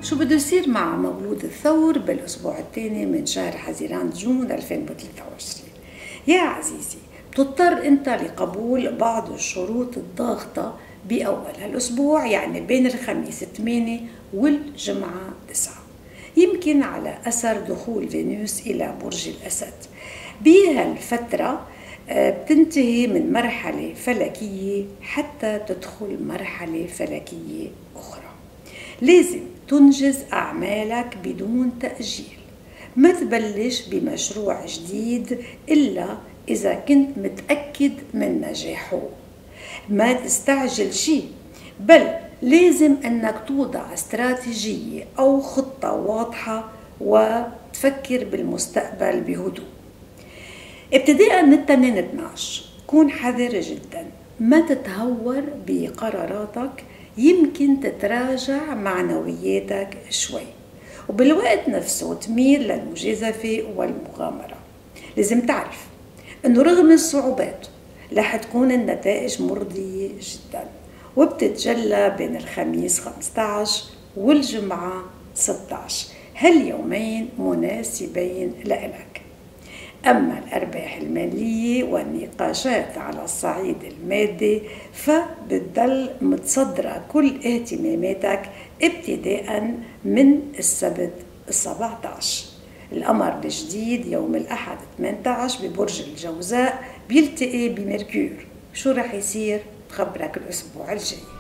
شو بده يصير مع مولود الثور بالأسبوع الثاني من شهر حزيران جون 2023؟ يا عزيزي، بتضطر أنت لقبول بعض الشروط الضاغطة بأول هالأسبوع، يعني بين الخميس 8 والجمعة 9، يمكن على أثر دخول فينوس إلى برج الأسد. بهالفترة بتنتهي من مرحلة فلكية حتى تدخل مرحلة فلكية أخرى. لازم تنجز أعمالك بدون تأجيل، ما تبلش بمشروع جديد إلا إذا كنت متأكد من نجاحه. ما تستعجل شيء، بل لازم أنك توضع استراتيجية أو خطة واضحة وتفكر بالمستقبل بهدوء. ابتداء من التنين 12 كون حذر جدا، ما تتهور بقراراتك، يمكن تتراجع معنوياتك شوي، وبالوقت نفسه تميل للمجازفة والمغامرة. لازم تعرف أنه رغم الصعوبات رح تكون النتائج مرضية جدا، وبتتجلى بين الخميس 15 والجمعة 16، هاليومين مناسبين لإلك. أما الأرباح المالية والنقاشات على الصعيد المادي فبتضل متصدرة كل اهتماماتك ابتداء من السبت 17. القمر الجديد يوم الأحد 18 ببرج الجوزاء بيلتقي بميركور. شو رح يصير؟ بخبرك الأسبوع الجاي.